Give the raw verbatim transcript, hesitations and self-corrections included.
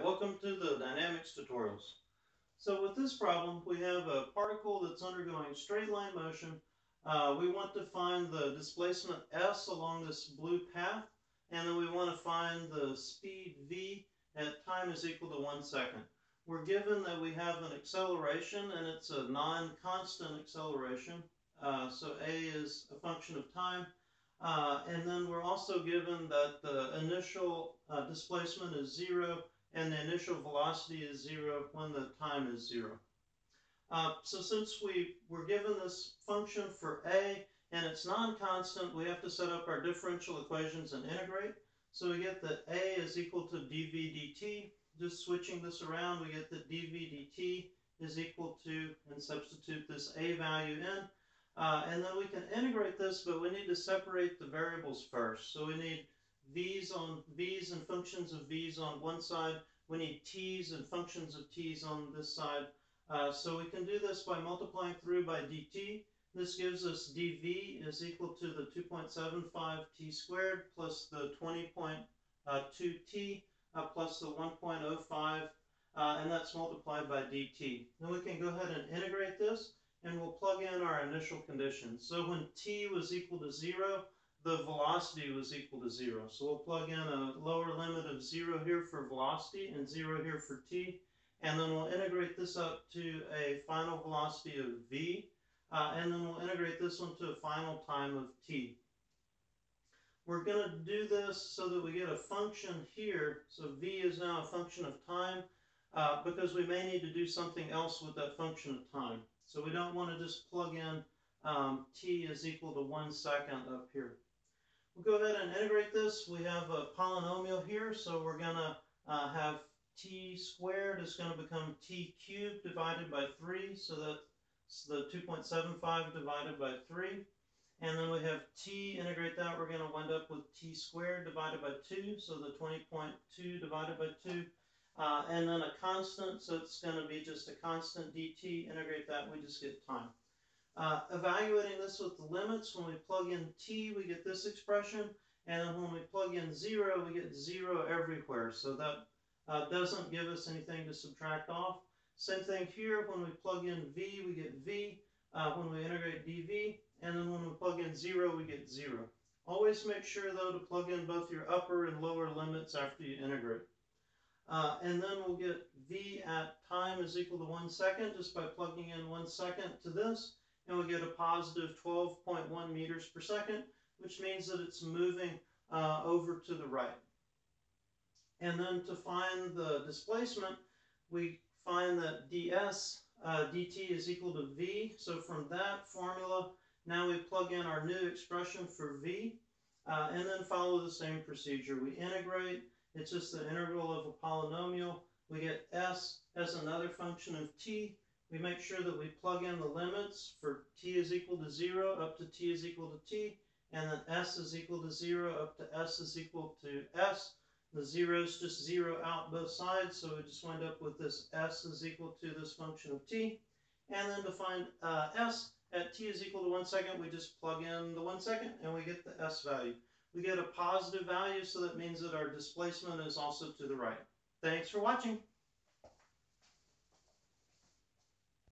welcome to the dynamics tutorials. So with this problem, we have a particle that's undergoing straight line motion. Uh, we want to find the displacement s along this blue path, and then we want to find the speed v at time is equal to one second. We're given that we have an acceleration, and it's a non-constant acceleration. Uh, so a is a function of time. Uh, and then we're also given that the initial uh, displacement is zero and the initial velocity is zero when the time is zero. Uh, so since we were given this function for a and it's non-constant, we have to set up our differential equations and integrate. So we get that a is equal to dv dt. Just switching this around, we get that dv dt is equal to, and substitute this a value in. Uh, and then we can integrate this, but we need to separate the variables first. So we need v's on v's and functions of v's on one side. We need t's and functions of t's on this side. Uh, so we can do this by multiplying through by dt. This gives us dv is equal to the two point seven five t squared plus the twenty point two t uh, plus the one point zero five, uh, and that's multiplied by dt. Then we can go ahead and integrate this, and we'll plug in our initial conditions. So when t was equal to zero, the velocity was equal to zero. So we'll plug in a lower limit of zero here for velocity and zero here for t. And then we'll integrate this up to a final velocity of v. Uh, and then we'll integrate this one to a final time of t. We're going to do this so that we get a function here. So v is now a function of time uh, because we may need to do something else with that function of time. So we don't want to just plug in um, t is equal to one second up here. We'll go ahead and integrate this. We have a polynomial here, so we're going to uh, have t squared is going to become t cubed divided by three, so that's the two point seven five divided by three. And then we have t, integrate that, we're going to wind up with t squared divided by two, so the twenty point two divided by two. Uh, and then a constant, so it's going to be just a constant dt. Integrate that, we just get time. Uh, evaluating this with the limits, when we plug in t, we get this expression, and then when we plug in zero, we get zero everywhere. So that uh, doesn't give us anything to subtract off. Same thing here, when we plug in v, we get v. Uh, when we integrate dv, and then when we plug in zero, we get zero. Always make sure, though, to plug in both your upper and lower limits after you integrate. Uh, and then we'll get v at time is equal to one second just by plugging in one second to this, and we get a positive twelve point one meters per second, which means that it's moving uh, over to the right. And then to find the displacement, we find that ds uh, dt is equal to v. So from that formula, now we plug in our new expression for v, uh, and then follow the same procedure. We integrate. It's just the integral of a polynomial. We get s as another function of t. We make sure that we plug in the limits for t is equal to zero up to t is equal to t, and then s is equal to zero up to s is equal to s. The zeros just zero out both sides, so we just wind up with this s is equal to this function of t. And then to find uh, s at t is equal to one second, we just plug in the one second, and we get the s value. We get a positive value, so that means that our displacement is also to the right. Thanks for watching.